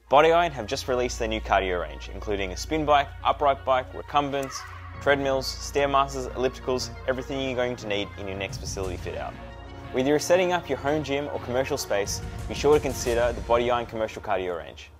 Body Iron have just released their new cardio range, including a spin bike, upright bike, recumbents, treadmills, stairmasters, ellipticals, everything you're going to need in your next facility fit out. Whether you're setting up your home gym or commercial space, be sure to consider the Body Iron Commercial Cardio range.